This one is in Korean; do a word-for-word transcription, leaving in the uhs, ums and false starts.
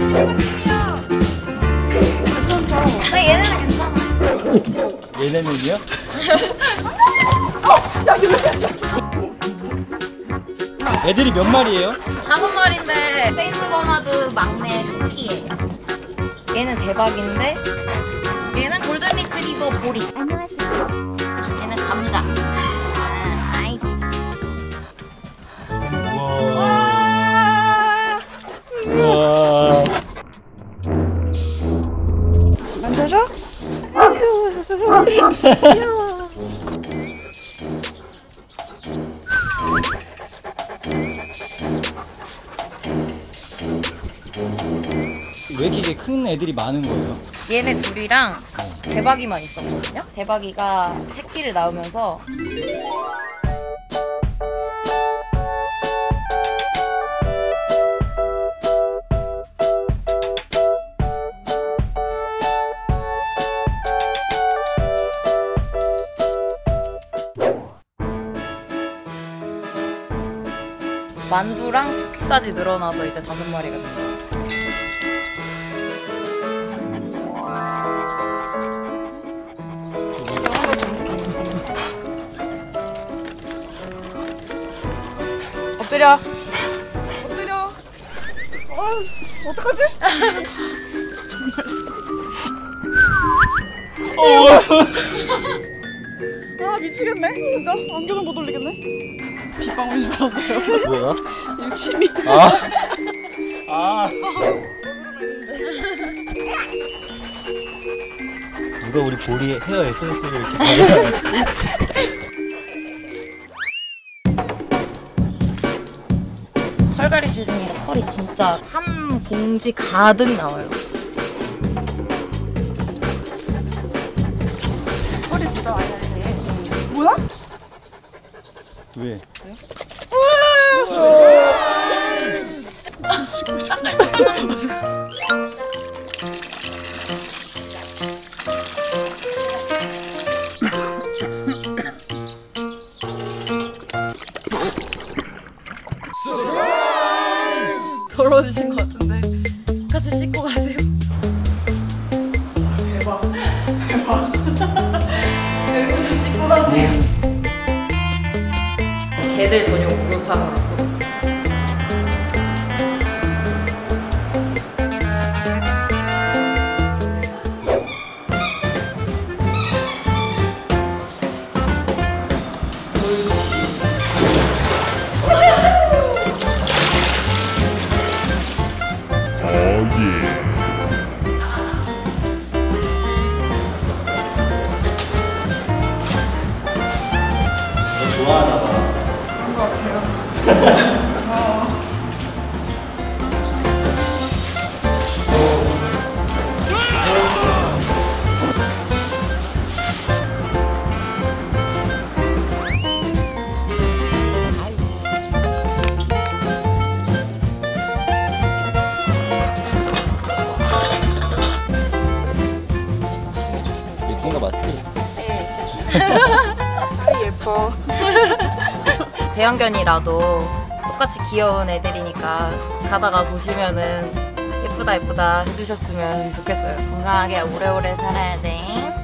괜찮죠? 네, 얘네는 괜찮아. 얘네는요? 애들이 몇 마리예요? 다섯 마리인데 세인트 버나드 막내 토끼예요. 얘는 대박인데 얘는 골든 리트리버 보리. 얘는 감자. 아이. 우와. 우와. 만져줘? 왜 이렇게 큰 애들이 많은 거예요? 얘네 둘이랑 대박이만 있었거든요. 대박이가 새끼를 낳으면서 만두랑 쿠키까지 늘어나서 이제 다섯 마리가 된 거예요. 엎드려. 엎드려. 어, 어떡하지? 아 미치겠네 진짜. 안경을 못 올리겠네. 빗방울인 줄 알았어요. 뭐야? 유치미. 아. 아. 누가 우리 보리의 헤어 에센스를 이렇게 발라놨지? 털갈이 시즌이라 털이 진짜 한 봉지 가득 나와요. 털이 진짜 많이 나네. 뭐야? 왜? 더러워지신 것 같은데 같이 씻고 가세요. 대박. 대박. 여기서 좀 씻고 가세요. 개들 전용 목욕탕으로 쓰고 있어요. 좋아하나 봐. 그런 것 같아요. 예쁜 거 맞지? 예뻐. 대형견이라도 똑같이 귀여운 애들이니까 가다가 보시면은 예쁘다 예쁘다 해주셨으면 좋겠어요. 건강하게 오래오래 살아야 돼.